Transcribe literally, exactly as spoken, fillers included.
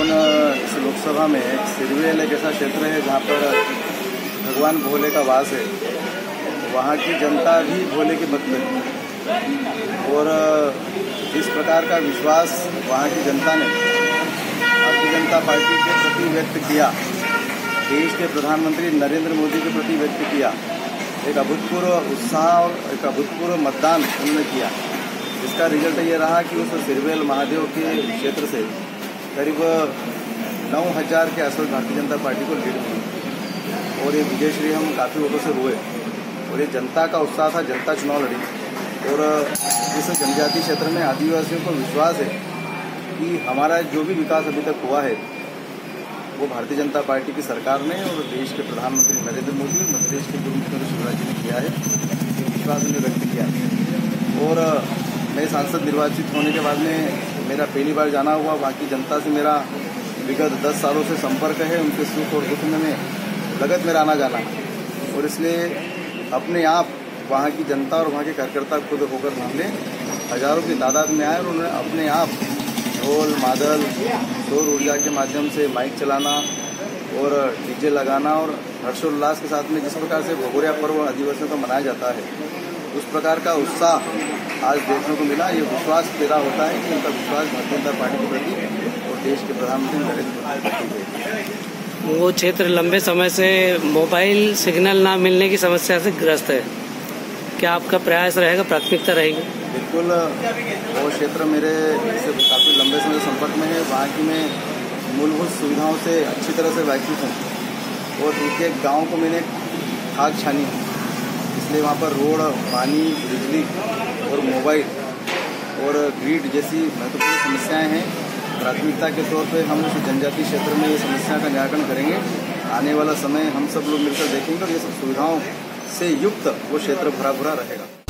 मालगुन इस लोकसभा में सिरवेल एक ऐसा क्षेत्र है जहाँ पर भगवान भोले का वास है। वहाँ की जनता भी भोले के भक्त है और इस प्रकार का विश्वास वहाँ की जनता ने भारतीय जनता पार्टी के प्रति व्यक्त किया, देश के प्रधानमंत्री नरेंद्र मोदी के प्रति व्यक्त किया। एक अभूतपूर्व उत्साह और एक अभूतपूर्व मतदान उन्होंने किया, जिसका रिजल्ट ये रहा कि उस सिरवेल महादेव के क्षेत्र से करीब नौ हज़ार के आसपास भारतीय जनता पार्टी को लीड मिली और ये विजयश्री हम काफ़ी वोटों से हुए। और ये जनता का उत्साह था, जनता चुनाव लड़ी। और इस जनजातीय क्षेत्र में आदिवासियों को विश्वास है कि हमारा जो भी विकास अभी तक हुआ है वो भारतीय जनता पार्टी की सरकार ने और देश के प्रधानमंत्री नरेंद्र मोदी और मध्य प्रदेश के पूर्व मुख्यमंत्री शिवराज जी ने किया है। ये विश्वास उन्हें व्यक्त किया। और मैं सांसद निर्वाचित होने के बाद में मेरा पहली बार जाना हुआ। वहाँ की जनता से मेरा विगत दस सालों से संपर्क है। उनके सुख और दुख में लगत मेरा आना जाना, और इसलिए अपने आप वहाँ की जनता और वहाँ के कार्यकर्ता खुद होकर सामने हजारों की तादाद में आए और उन्होंने अपने आप ढोल मादल सौर ऊर्जा के माध्यम से माइक चलाना और डीजे लगाना और हर्षोल्लास के साथ में जिस प्रकार से भगोरिया पर्व आदिवासियों का मनाया जाता है, उस प्रकार का उत्साह आज देखने को मिला। ये विश्वास पैदा होता है कि उनका विश्वास भारतीय जनता पार्टी के प्रति और देश के प्रधानमंत्री नरेंद्र मोदी के प्रति है। वो क्षेत्र लंबे समय से मोबाइल सिग्नल ना मिलने की समस्या से ग्रस्त है, क्या आपका प्रयास रहेगा, प्राथमिकता रहेगी? बिल्कुल, वो क्षेत्र मेरे से काफ़ी लंबे समय संपर्क में है। वहाँ की मैं मूलभूत सुविधाओं से अच्छी तरह से वाकिफ हूँ और एक एक गाँव को मैंने खाक छानी है। इसलिए वहाँ पर रोड, पानी, बिजली और मोबाइल और ग्रिड जैसी महत्वपूर्ण समस्याएं हैं। प्राथमिकता के तौर पे हम उस जनजातीय क्षेत्र में ये समस्या का निराकरण करेंगे। आने वाला समय हम सब लोग मिलकर देखेंगे और ये सब सुविधाओं से युक्त वो क्षेत्र भरा भरा रहेगा।